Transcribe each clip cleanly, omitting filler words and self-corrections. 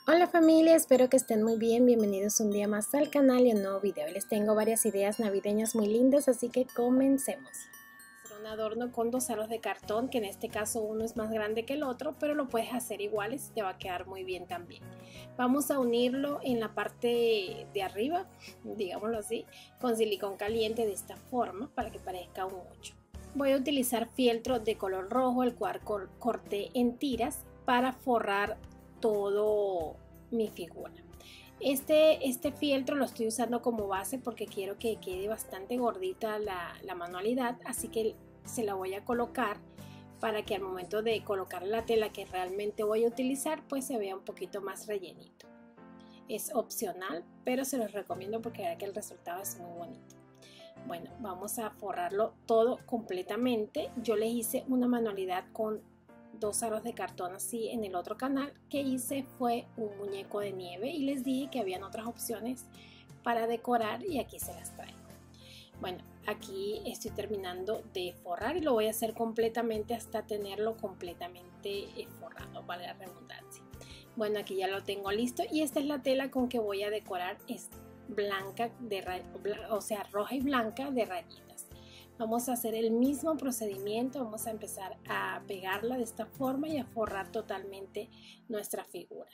Hola familia, espero que estén muy bien, bienvenidos un día más al canal y a un nuevo video. Hoy les tengo varias ideas navideñas muy lindas, así que comencemos. Hacer un adorno con dos aros de cartón, que en este caso uno es más grande que el otro, pero lo puedes hacer iguales y te va a quedar muy bien también. Vamos a unirlo en la parte de arriba, digámoslo así, con silicón caliente de esta forma para que parezca un 8. Voy a utilizar fieltro de color rojo, el cual corté en tiras para forrar todo mi figura. Este fieltro lo estoy usando como base porque quiero que quede bastante gordita la manualidad, así que se la voy a colocar para que al momento de colocar la tela que realmente voy a utilizar pues se vea un poquito más rellenito. Es opcional, pero se los recomiendo porque verá que el resultado es muy bonito. Bueno, vamos a forrarlo todo completamente. Yo les hice una manualidad con dos aros de cartón así en el otro canal. Que hice fue un muñeco de nieve y les dije que habían otras opciones para decorar y aquí se las traigo. Bueno, aquí estoy terminando de forrar y lo voy a hacer completamente hasta tenerlo completamente forrado, vale la redundancia. Bueno, aquí ya lo tengo listo y esta es la tela con que voy a decorar. Es blanca, o sea, roja y blanca de rayitas. Vamos a hacer el mismo procedimiento, vamos a empezar a pegarla de esta forma y a forrar totalmente nuestra figura.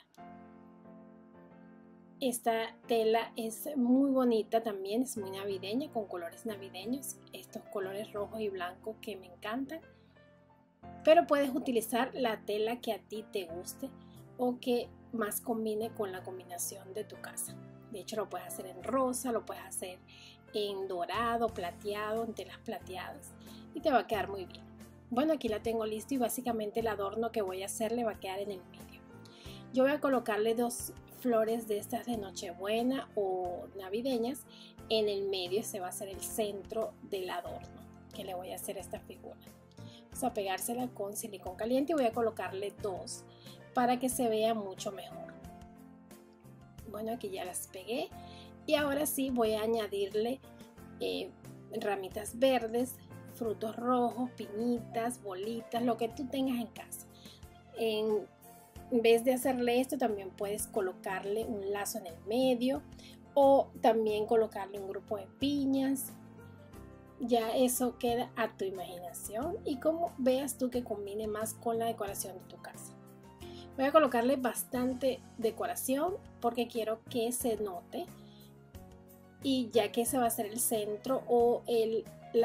Esta tela es muy bonita también, es muy navideña, con colores navideños, estos colores rojo y blanco que me encantan. Pero puedes utilizar la tela que a ti te guste o que más combine con la combinación de tu casa. De hecho, lo puedes hacer en rosa, lo puedes hacer en dorado, plateado, en telas plateadas y te va a quedar muy bien. Bueno, aquí la tengo listo y básicamente el adorno que voy a hacer le va a quedar en el medio. Yo voy a colocarle dos flores de estas de Nochebuena o navideñas en el medio. Ese va a ser el centro del adorno que le voy a hacer a esta figura. Vamos a pegársela con silicón caliente y voy a colocarle dos para que se vea mucho mejor. Bueno, aquí ya las pegué y ahora sí voy a añadirle ramitas verdes, frutos rojos, piñitas, bolitas, lo que tú tengas en casa. En vez de hacerle esto, también puedes colocarle un lazo en el medio o también colocarle un grupo de piñas. Ya eso queda a tu imaginación y como veas tú que combine más con la decoración de tu casa. Voy a colocarle bastante decoración porque quiero que se note y ya que ese va a ser el centro o el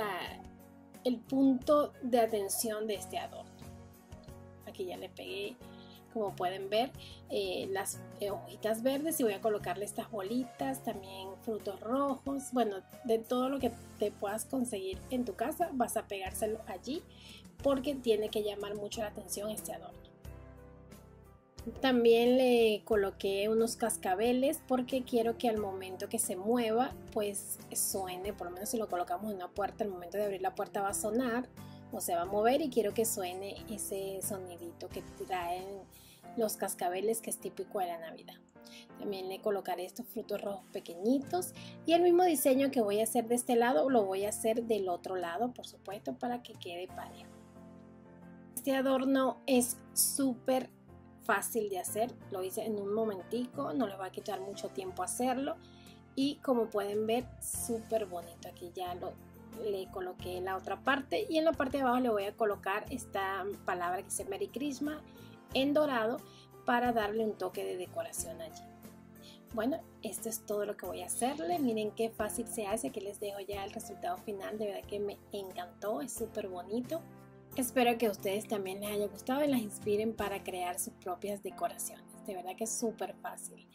punto de atención de este adorno. Aquí ya le pegué, como pueden ver, las hojitas verdes y voy a colocarle estas bolitas, también frutos rojos. Bueno, de todo lo que te puedas conseguir en tu casa vas a pegárselo allí porque tiene que llamar mucho la atención este adorno. También le coloqué unos cascabeles porque quiero que al momento que se mueva pues suene, por lo menos si lo colocamos en una puerta, al momento de abrir la puerta va a sonar o se va a mover y quiero que suene ese sonidito que traen los cascabeles, que es típico de la Navidad. También le colocaré estos frutos rojos pequeñitos y el mismo diseño que voy a hacer de este lado lo voy a hacer del otro lado, por supuesto, para que quede parejo. Este adorno es súper fácil de hacer, lo hice en un momentico, no les va a quitar mucho tiempo hacerlo y como pueden ver súper bonito. Aquí ya le coloqué la otra parte y en la parte de abajo le voy a colocar esta palabra que dice Merry Christmas en dorado para darle un toque de decoración allí. Bueno, esto es todo lo que voy a hacerle. Miren qué fácil se hace. Aquí les dejo ya el resultado final. De verdad que me encantó, es súper bonito. Espero que a ustedes también les haya gustado y las inspiren para crear sus propias decoraciones. De verdad que es súper fácil.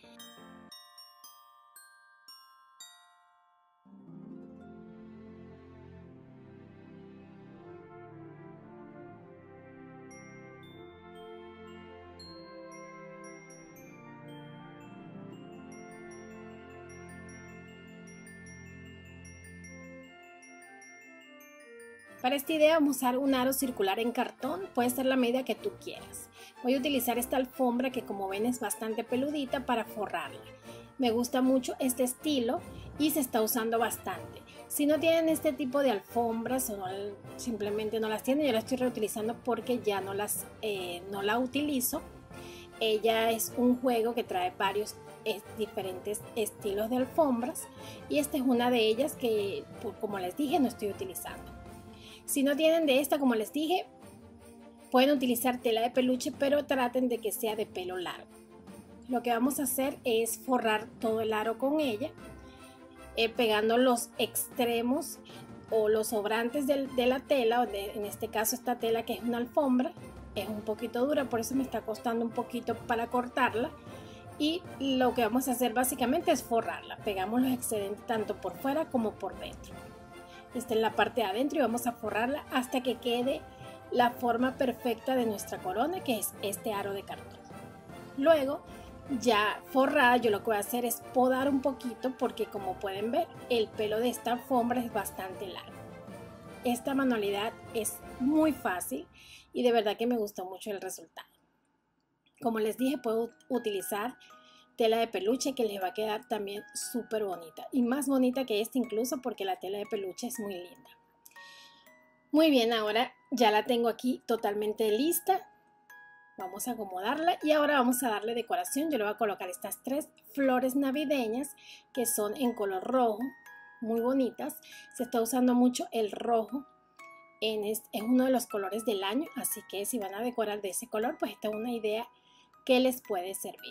Para esta idea vamos a usar un aro circular en cartón, puede ser la medida que tú quieras. Voy a utilizar esta alfombra que como ven es bastante peludita para forrarla. Me gusta mucho este estilo y se está usando bastante. Si no tienen este tipo de alfombras o simplemente no las tienen, yo las estoy reutilizando porque ya no la utilizo. Ella es un juego que trae varios diferentes estilos de alfombras y esta es una de ellas que, como les dije, no estoy utilizando. Si no tienen de esta, como les dije, pueden utilizar tela de peluche, pero traten de que sea de pelo largo. Lo que vamos a hacer es forrar todo el aro con ella, pegando los extremos o los sobrantes de la tela, en este caso esta tela que es una alfombra, es un poquito dura, por eso me está costando un poquito para cortarla. Y lo que vamos a hacer básicamente es forrarla. Pegamos los excedentes tanto por fuera como por dentro. Esta es la parte de adentro y vamos a forrarla hasta que quede la forma perfecta de nuestra corona, que es este aro de cartón. Luego, ya forrada, yo lo que voy a hacer es podar un poquito porque, como pueden ver, el pelo de esta alfombra es bastante largo. Esta manualidad es muy fácil y de verdad que me gustó mucho el resultado. Como les dije, puedo utilizar tela de peluche que les va a quedar también súper bonita. Y más bonita que esta incluso porque la tela de peluche es muy linda. Muy bien, ahora ya la tengo aquí totalmente lista. Vamos a acomodarla y ahora vamos a darle decoración. Yo le voy a colocar estas 3 flores navideñas que son en color rojo. Muy bonitas. Se está usando mucho el rojo. Es uno de los colores del año. Así que si van a decorar de ese color, pues esta es una idea que les puede servir.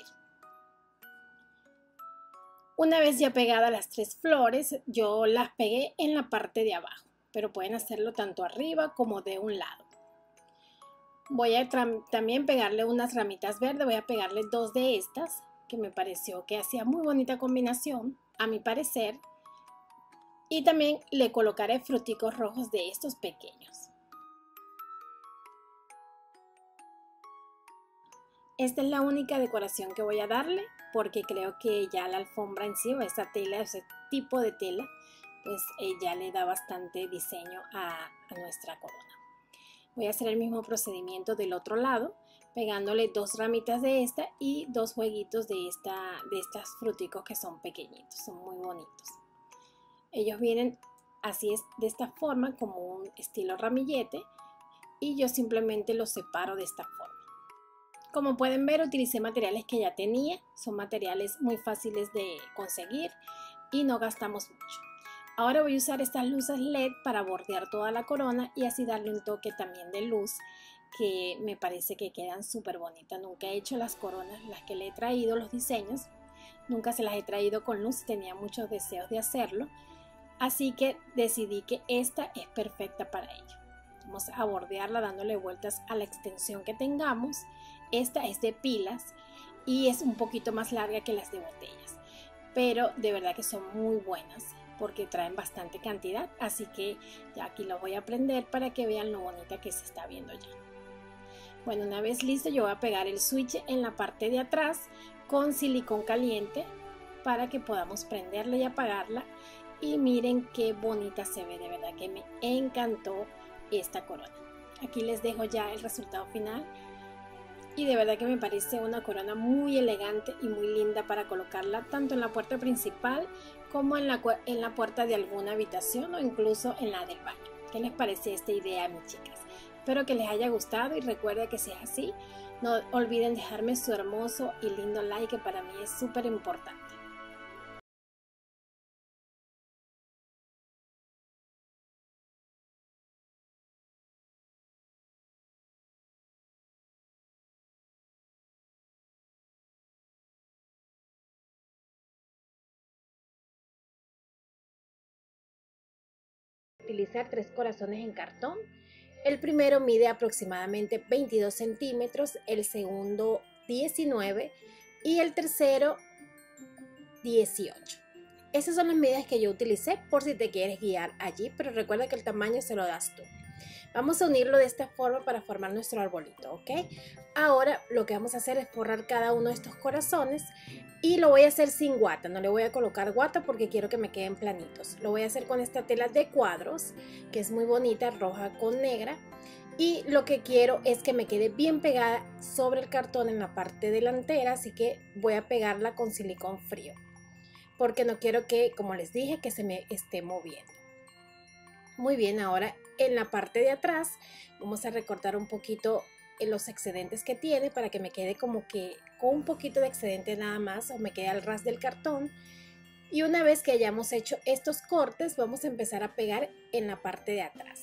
Una vez ya pegadas las 3 flores, yo las pegué en la parte de abajo, pero pueden hacerlo tanto arriba como de un lado. Voy a también pegarle unas ramitas verdes, voy a pegarle 2 de estas, que me pareció que hacía muy bonita combinación, a mi parecer. Y también le colocaré fruticos rojos de estos pequeños. Esta es la única decoración que voy a darle porque creo que ya la alfombra en sí o esta tela, ese tipo de tela, pues ya le da bastante diseño a nuestra corona. Voy a hacer el mismo procedimiento del otro lado, pegándole 2 ramitas de esta y 2 jueguitos de estos fruticos que son pequeñitos, son muy bonitos. Ellos vienen así, es de esta forma, como un estilo ramillete, y yo simplemente los separo de esta forma. Como pueden ver, utilicé materiales que ya tenía, son materiales muy fáciles de conseguir y no gastamos mucho. Ahora voy a usar estas luces LED para bordear toda la corona y así darle un toque también de luz que me parece que quedan súper bonitas. Nunca he hecho las coronas, las que le he traído, los diseños, nunca se las he traído con luz, tenía muchos deseos de hacerlo, así que decidí que esta es perfecta para ello. Vamos a bordearla dándole vueltas a la extensión que tengamos. Esta es de pilas y es un poquito más larga que las de botellas, pero de verdad que son muy buenas porque traen bastante cantidad, así que ya aquí lo voy a prender para que vean lo bonita que se está viendo ya. Bueno, una vez listo, yo voy a pegar el switch en la parte de atrás con silicón caliente para que podamos prenderla y apagarla. Y miren qué bonita se ve, de verdad que me encantó esta corona. Aquí les dejo ya el resultado final y de verdad que me parece una corona muy elegante y muy linda para colocarla tanto en la puerta principal como en la puerta de alguna habitación o incluso en la del baño. ¿Qué les parece esta idea, mis chicas? Espero que les haya gustado y recuerden que si es así, no olviden dejarme su hermoso y lindo like, que para mí es súper importante. Utilizar 3 corazones en cartón. El primero mide aproximadamente 22 centímetros, el segundo 19 y el tercero 18. Esas son las medidas que yo utilicé por si te quieres guiar allí, pero recuerda que el tamaño se lo das tú. Vamos a unirlo de esta forma para formar nuestro arbolito, ¿ok? Ahora lo que vamos a hacer es forrar cada uno de estos corazones y lo voy a hacer sin guata, no le voy a colocar guata porque quiero que me queden planitos. Lo voy a hacer con esta tela de cuadros, que es muy bonita, roja con negra. Y lo que quiero es que me quede bien pegada sobre el cartón en la parte delantera, así que voy a pegarla con silicón frío. Porque no quiero que, como les dije, que se me esté moviendo. Muy bien, ahora en la parte de atrás vamos a recortar un poquito los excedentes que tiene para que me quede como que con un poquito de excedente nada más o me quede al ras del cartón. Y una vez que hayamos hecho estos cortes, vamos a empezar a pegar en la parte de atrás.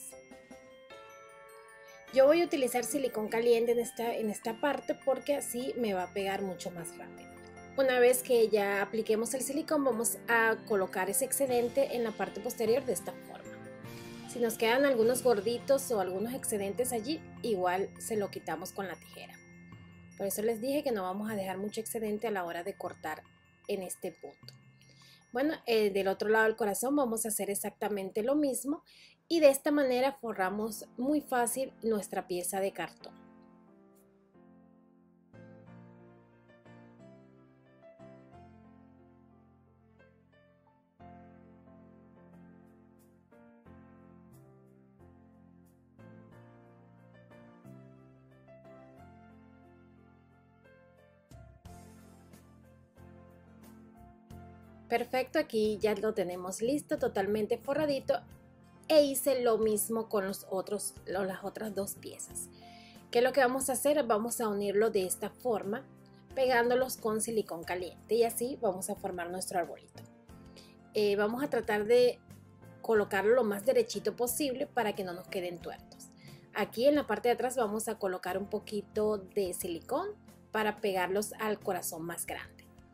Yo voy a utilizar silicón caliente en esta parte porque así me va a pegar mucho más rápido. Una vez que ya apliquemos el silicón, vamos a colocar ese excedente en la parte posterior de esta forma. Si nos quedan algunos gorditos o algunos excedentes allí, igual se lo quitamos con la tijera. Por eso les dije que no vamos a dejar mucho excedente a la hora de cortar en este punto. Bueno, del otro lado del corazón vamos a hacer exactamente lo mismo y de esta manera forramos muy fácil nuestra pieza de cartón. Perfecto, aquí ya lo tenemos listo, totalmente forradito, e hice lo mismo con las otras dos piezas. ¿Qué es lo que vamos a hacer? Vamos a unirlo de esta forma, pegándolos con silicón caliente, y así vamos a formar nuestro arbolito. Vamos a tratar de colocarlo lo más derechito posible para que no nos queden tuertos. Aquí en la parte de atrás vamos a colocar un poquito de silicón para pegarlos al corazón más grande.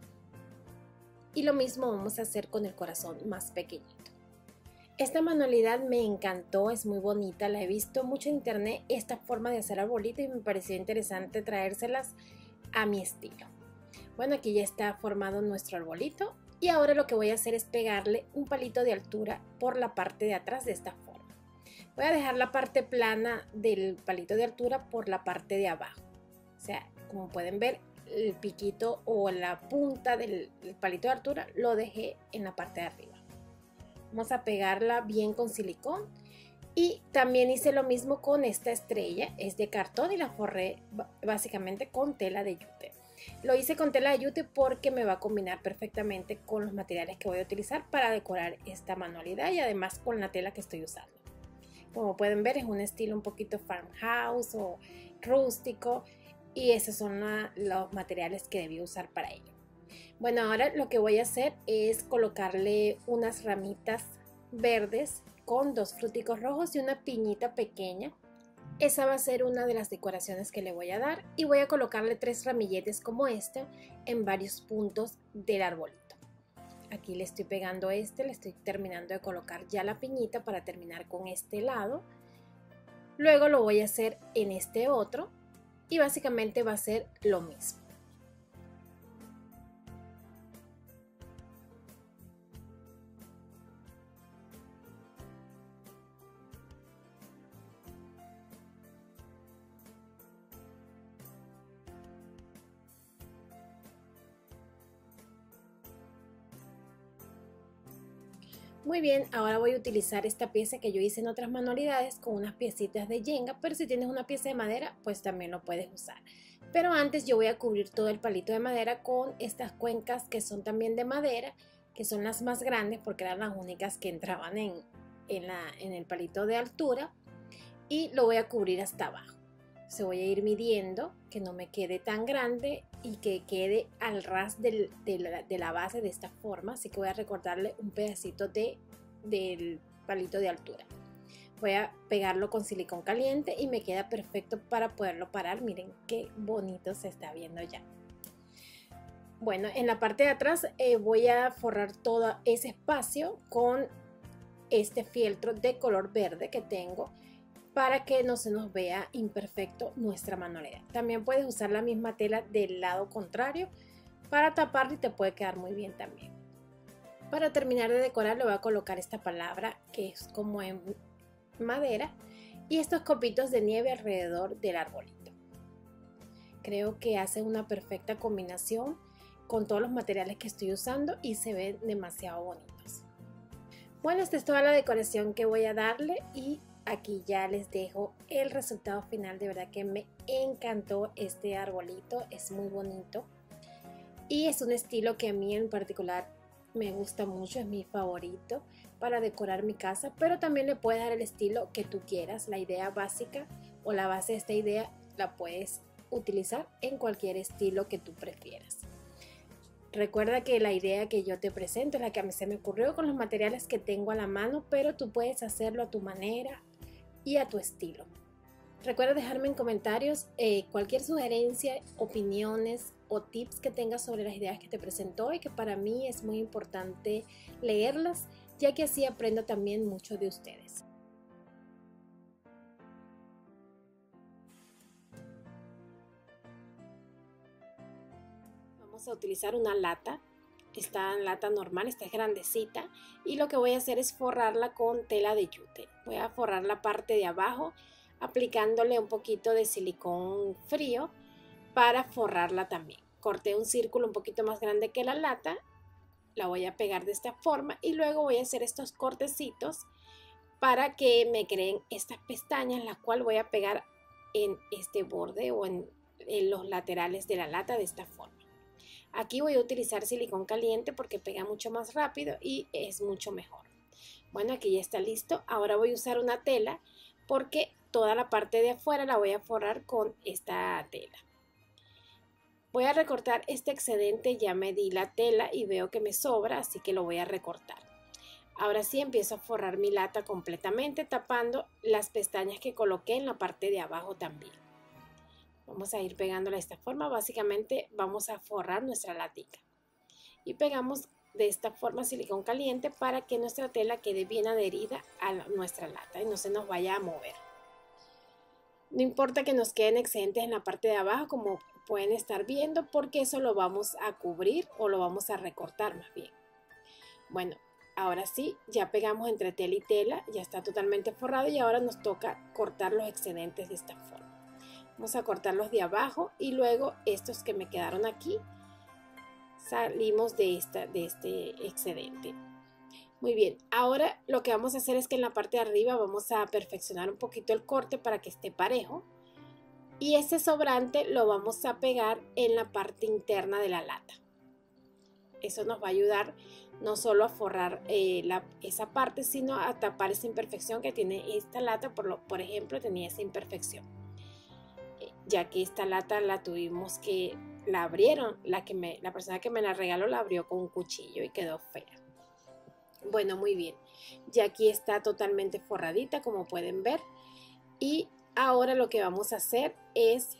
Y lo mismo vamos a hacer con el corazón más pequeñito. Esta manualidad me encantó, es muy bonita, la he visto mucho en internet, esta forma de hacer arbolito, y me pareció interesante traérselas a mi estilo. Bueno, aquí ya está formado nuestro arbolito y ahora lo que voy a hacer es pegarle un palito de altura por la parte de atrás de esta forma. Voy a dejar la parte plana del palito de altura por la parte de abajo. O sea, como pueden ver, el piquito o la punta del palito de altura lo dejé en la parte de arriba. Vamos a pegarla bien con silicón y también hice lo mismo con esta estrella, es de cartón y la forré básicamente con tela de yute. Lo hice con tela de yute porque me va a combinar perfectamente con los materiales que voy a utilizar para decorar esta manualidad y además con la tela que estoy usando. Como pueden ver, es un estilo un poquito farmhouse o rústico, y esos son los materiales que debí usar para ello. Bueno, ahora lo que voy a hacer es colocarle unas ramitas verdes con dos fruticos rojos y una piñita pequeña. Esa va a ser una de las decoraciones que le voy a dar, y voy a colocarle 3 ramilletes como este en varios puntos del arbolito. Aquí le estoy pegando le estoy terminando de colocar ya la piñita para terminar con este lado. Luego lo voy a hacer en este otro. Y básicamente va a ser lo mismo. Muy bien, ahora voy a utilizar esta pieza que yo hice en otras manualidades con unas piecitas de yenga, pero si tienes una pieza de madera, pues también lo puedes usar. Pero antes yo voy a cubrir todo el palito de madera con estas cuencas que son también de madera, que son las más grandes porque eran las únicas que entraban en el palito de altura, y lo voy a cubrir hasta abajo. Se voy a ir midiendo que no me quede tan grande y que quede al ras de la base de esta forma, así que voy a recortarle un pedacito del palito de altura. Voy a pegarlo con silicón caliente y me queda perfecto para poderlo parar. Miren qué bonito se está viendo ya. Bueno, en la parte de atrás voy a forrar todo ese espacio con este fieltro de color verde que tengo, para que no se nos vea imperfecto nuestra manualidad. También puedes usar la misma tela del lado contrario para taparlo y te puede quedar muy bien también. Para terminar de decorar le voy a colocar esta palabra que es como en madera y estos copitos de nieve alrededor del arbolito. Creo que hace una perfecta combinación con todos los materiales que estoy usando y se ven demasiado bonitos. Bueno, esta es toda la decoración que voy a darle y aquí ya les dejo el resultado final. De verdad que me encantó este arbolito, es muy bonito y es un estilo que a mí en particular me gusta mucho, es mi favorito para decorar mi casa, pero también le puedes dar el estilo que tú quieras. La idea básica o la base de esta idea la puedes utilizar en cualquier estilo que tú prefieras. Recuerda que la idea que yo te presento es la que a mí se me ocurrió con los materiales que tengo a la mano, pero tú puedes hacerlo a tu manera y a tu estilo. Recuerda dejarme en comentarios cualquier sugerencia, opiniones o tips que tengas sobre las ideas que te presento hoy, que para mí es muy importante leerlas, ya que así aprendo también mucho de ustedes. Vamos a utilizar una lata. Esta lata normal, esta es grandecita, y lo que voy a hacer es forrarla con tela de yute. Voy a forrar la parte de abajo aplicándole un poquito de silicón frío para forrarla también. Corté un círculo un poquito más grande que la lata, la voy a pegar de esta forma y luego voy a hacer estos cortecitos para que me creen estas pestañas, las cuales voy a pegar en este borde o en los laterales de la lata de esta forma. Aquí voy a utilizar silicón caliente porque pega mucho más rápido y es mucho mejor. Bueno, aquí ya está listo. Ahora voy a usar una tela porque toda la parte de afuera la voy a forrar con esta tela. Voy a recortar este excedente, ya medí la tela y veo que me sobra, así que lo voy a recortar. Ahora sí empiezo a forrar mi lata completamente, tapando las pestañas que coloqué en la parte de abajo también. Vamos a ir pegándola de esta forma. Básicamente vamos a forrar nuestra latica. Y pegamos de esta forma silicón caliente para que nuestra tela quede bien adherida a nuestra lata y no se nos vaya a mover. No importa que nos queden excedentes en la parte de abajo, como pueden estar viendo, porque eso lo vamos a cubrir o lo vamos a recortar más bien. Bueno, ahora sí, ya pegamos entre tela y tela, ya está totalmente forrado y ahora nos toca cortar los excedentes de esta forma. Vamos a cortar los de abajo y luego estos que me quedaron aquí, salimos de este excedente. Muy bien, ahora lo que vamos a hacer es que en la parte de arriba vamos a perfeccionar un poquito el corte para que esté parejo. Y ese sobrante lo vamos a pegar en la parte interna de la lata. Eso nos va a ayudar no solo a forrar esa parte, sino a tapar esa imperfección que tiene esta lata. Por ejemplo, tenía esa imperfección. Ya que esta lata la tuvimos que, la abrieron, la persona que me la regaló la abrió con un cuchillo y quedó fea. Bueno, muy bien. Ya aquí está totalmente forradita, como pueden ver. Y ahora lo que vamos a hacer es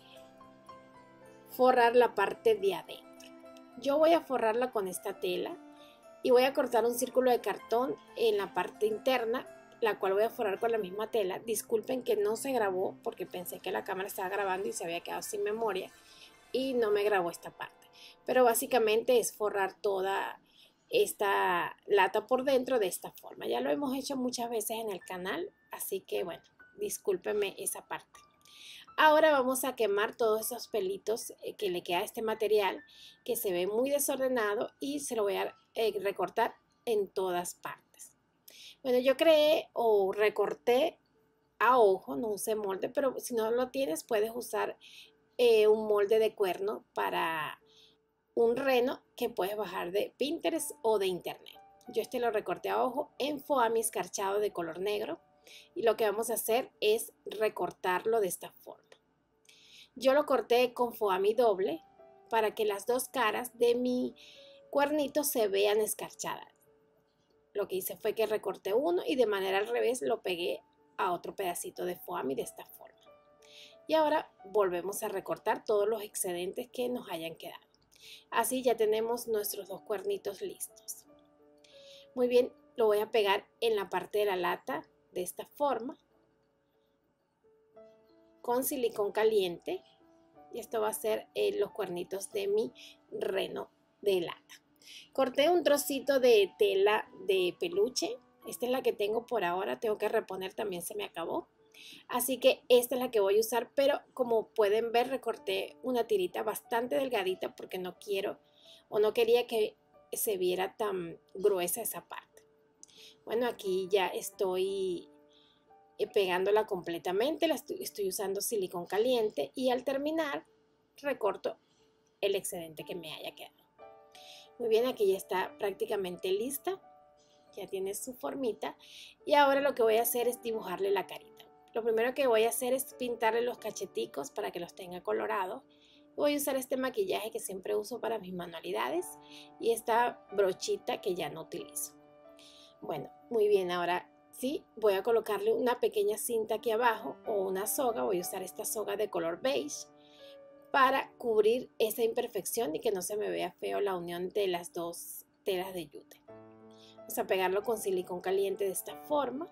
forrar la parte de adentro. Yo voy a forrarla con esta tela y voy a cortar un círculo de cartón en la parte interna, la cual voy a forrar con la misma tela. Disculpen que no se grabó porque pensé que la cámara estaba grabando y se había quedado sin memoria y no me grabó esta parte. Pero básicamente es forrar toda esta lata por dentro de esta forma. Ya lo hemos hecho muchas veces en el canal, así que bueno, discúlpenme esa parte. Ahora vamos a quemar todos esos pelitos que le queda a este material que se ve muy desordenado y se lo voy a recortar en todas partes. Bueno, yo creé o recorté a ojo, no usé molde, pero si no lo tienes puedes usar un molde de cuerno para un reno que puedes bajar de Pinterest o de internet. Yo este lo recorté a ojo en foamy escarchado de color negro y lo que vamos a hacer es recortarlo de esta forma. Yo lo corté con foamy doble para que las dos caras de mi cuernito se vean escarchadas. Lo que hice fue que recorté uno y de manera al revés lo pegué a otro pedacito de foamy de esta forma. Y ahora volvemos a recortar todos los excedentes que nos hayan quedado. Así ya tenemos nuestros dos cuernitos listos. Muy bien, lo voy a pegar en la parte de la lata de esta forma con silicón caliente y esto va a ser los cuernitos de mi reno de lata. Corté un trocito de tela de peluche, esta es la que tengo por ahora, tengo que reponer, también se me acabó. Así que esta es la que voy a usar, pero como pueden ver recorté una tirita bastante delgadita porque no quiero o no quería que se viera tan gruesa esa parte. Bueno, aquí ya estoy pegándola completamente, estoy usando silicón caliente y al terminar recorto el excedente que me haya quedado. Muy bien, aquí ya está prácticamente lista, ya tiene su formita y ahora lo que voy a hacer es dibujarle la carita. lo primero que voy a hacer es pintarle los cacheticos para que los tenga colorados. Voy a usar este maquillaje que siempre uso para mis manualidades y esta brochita que ya no utilizo. Bueno, muy bien, ahora sí, voy a colocarle una pequeña cinta aquí abajo o una soga. Voy a usar esta soga de color beige para cubrir esa imperfección y que no se me vea feo la unión de las dos telas de yute. Vamos a pegarlo con silicón caliente de esta forma.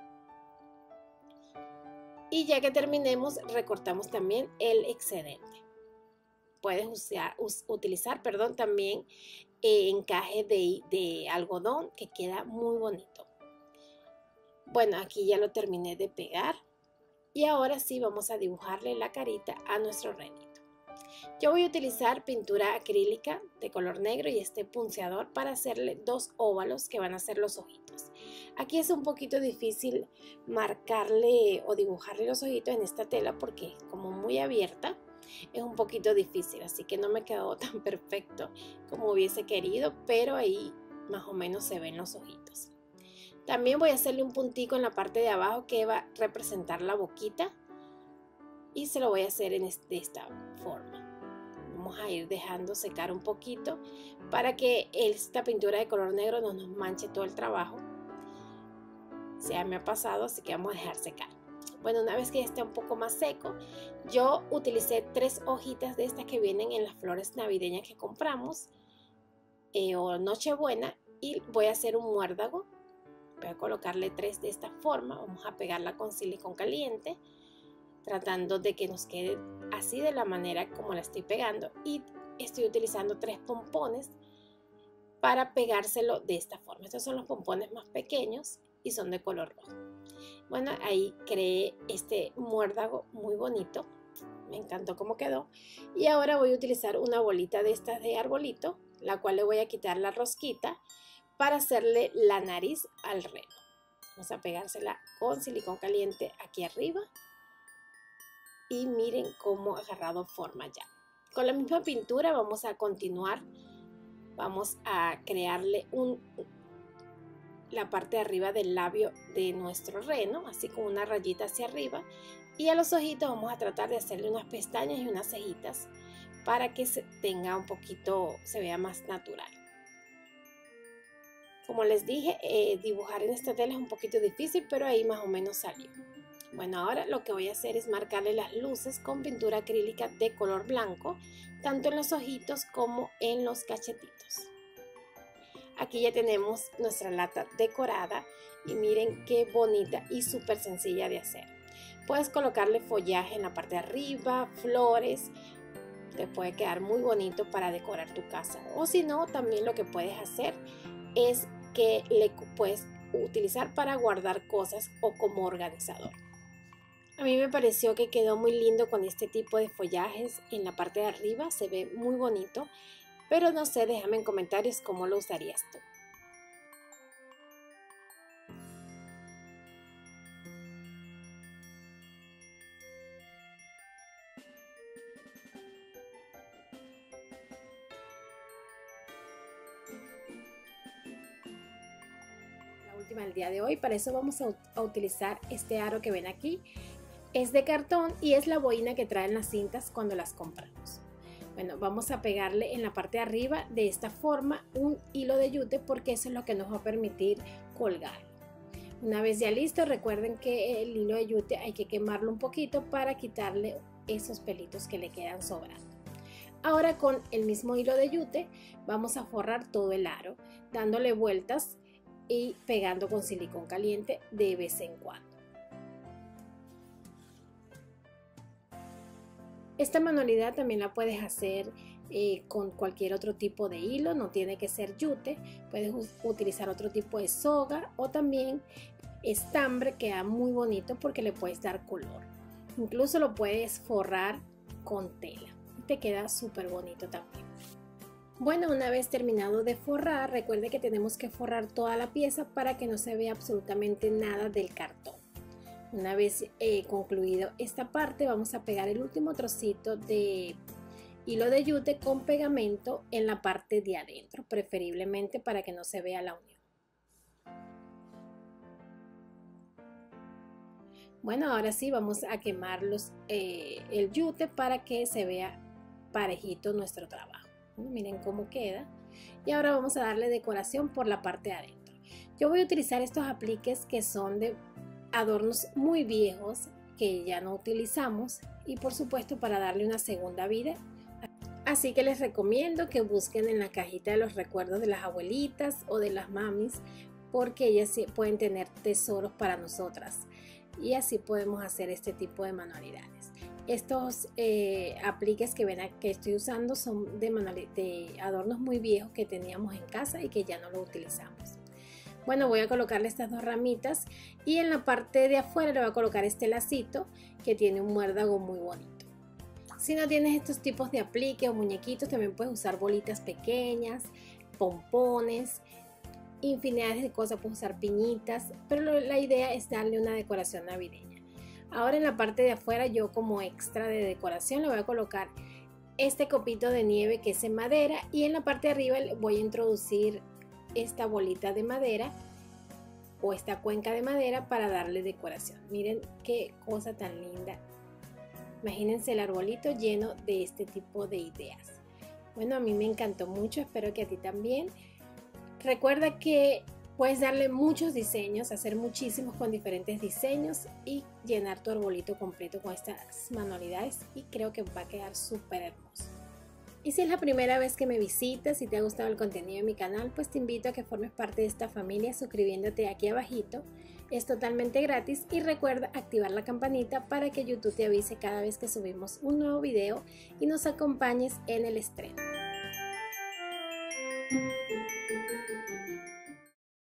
Y ya que terminemos, recortamos también el excedente. Puedes utilizar también encaje de algodón que queda muy bonito. Bueno, aquí ya lo terminé de pegar y ahora sí vamos a dibujarle la carita a nuestro renito. Yo voy a utilizar pintura acrílica de color negro y este punceador para hacerle dos óvalos que van a ser los ojitos. Aquí es un poquito difícil marcarle o dibujarle los ojitos en esta tela porque es como muy abierta. Es un poquito difícil, así que no me quedó tan perfecto como hubiese querido, pero ahí más o menos se ven los ojitos. También voy a hacerle un puntico en la parte de abajo que va a representar la boquita y se lo voy a hacer de esta forma. Vamos a ir dejando secar un poquito para que esta pintura de color negro no nos manche todo el trabajo. Ya me ha pasado, así que vamos a dejar secar. Bueno, una vez que esté un poco más seco, yo utilicé 3 hojitas de estas que vienen en las flores navideñas que compramos o Nochebuena y voy a hacer un muérdago. Voy a colocarle 3 de esta forma. Vamos a pegarla con silicón caliente, tratando de que nos quede así de la manera como la estoy pegando. Y estoy utilizando 3 pompones para pegárselo de esta forma. Estos son los pompones más pequeños y son de color rojo. Bueno, ahí creé este muérdago muy bonito. Me encantó cómo quedó. Y ahora voy a utilizar una bolita de estas de arbolito, la cual le voy a quitar la rosquita para hacerle la nariz al reno. Vamos a pegársela con silicón caliente aquí arriba. Y miren cómo ha agarrado forma ya. Con la misma pintura vamos a continuar. Vamos a crearle la parte de arriba del labio de nuestro reno, así con una rayita hacia arriba. Y a los ojitos vamos a tratar de hacerle unas pestañas y unas cejitas para que se vea más natural. Como les dije, dibujar en esta tela es un poquito difícil, pero ahí más o menos salió. Bueno, ahora lo que voy a hacer es marcarle las luces con pintura acrílica de color blanco, tanto en los ojitos como en los cachetitos. Aquí ya tenemos nuestra lata decorada y miren qué bonita y súper sencilla de hacer. Puedes colocarle follaje en la parte de arriba, flores, te puede quedar muy bonito para decorar tu casa. O si no, también lo que puedes hacer es que le puedes utilizar para guardar cosas o como organizador. A mí me pareció que quedó muy lindo con este tipo de follajes en la parte de arriba, se ve muy bonito, pero no sé, déjame en comentarios cómo lo usarías tú. Última del día de hoy. Para eso vamos a utilizar este aro que ven aquí. Es de cartón y es la boina que traen las cintas cuando las compramos. Bueno, vamos a pegarle en la parte de arriba de esta forma un hilo de yute porque eso es lo que nos va a permitir colgar. Una vez ya listo, recuerden que el hilo de yute hay que quemarlo un poquito para quitarle esos pelitos que le quedan sobrando. Ahora con el mismo hilo de yute vamos a forrar todo el aro, dándole vueltas y pegando con silicón caliente de vez en cuando. Esta manualidad también la puedes hacer con cualquier otro tipo de hilo, no tiene que ser yute, puedes utilizar otro tipo de soga o también estambre, queda muy bonito porque le puedes dar color. Incluso lo puedes forrar con tela, te queda súper bonito también. Bueno, una vez terminado de forrar, recuerde que tenemos que forrar toda la pieza para que no se vea absolutamente nada del cartón. Una vez concluido esta parte, vamos a pegar el último trocito de hilo de yute con pegamento en la parte de adentro, preferiblemente para que no se vea la unión. Bueno, ahora sí vamos a quemar el yute para que se vea parejito nuestro trabajo. Miren cómo queda. Y ahora vamos a darle decoración por la parte de adentro. Yo voy a utilizar estos apliques que son de adornos muy viejos que ya no utilizamos y por supuesto para darle una segunda vida. Así que les recomiendo que busquen en la cajita de los recuerdos de las abuelitas o de las mamis, porque ellas pueden tener tesoros para nosotras y así podemos hacer este tipo de manualidades. Estos apliques que ven que estoy usando son de adornos muy viejos que teníamos en casa y que ya no los utilizamos. Bueno, voy a colocarle estas dos ramitas y en la parte de afuera le voy a colocar este lacito que tiene un muérdago muy bonito. Si no tienes estos tipos de apliques o muñequitos, también puedes usar bolitas pequeñas, pompones, infinidad de cosas, puedes usar piñitas, pero la idea es darle una decoración navideña. Ahora en la parte de afuera, yo como extra de decoración le voy a colocar este copito de nieve que es en madera y en la parte de arriba voy a introducir esta bolita de madera o esta cuenca de madera para darle decoración. Miren qué cosa tan linda. Imagínense el arbolito lleno de este tipo de ideas. Bueno, a mí me encantó mucho, espero que a ti también. Recuerda que puedes darle muchos diseños, hacer muchísimos con diferentes diseños y llenar tu arbolito completo con estas manualidades y creo que va a quedar súper hermoso. Y si es la primera vez que me visitas y te ha gustado el contenido de mi canal, pues te invito a que formes parte de esta familia suscribiéndote aquí abajito. Es totalmente gratis y recuerda activar la campanita para que YouTube te avise cada vez que subimos un nuevo video y nos acompañes en el estreno.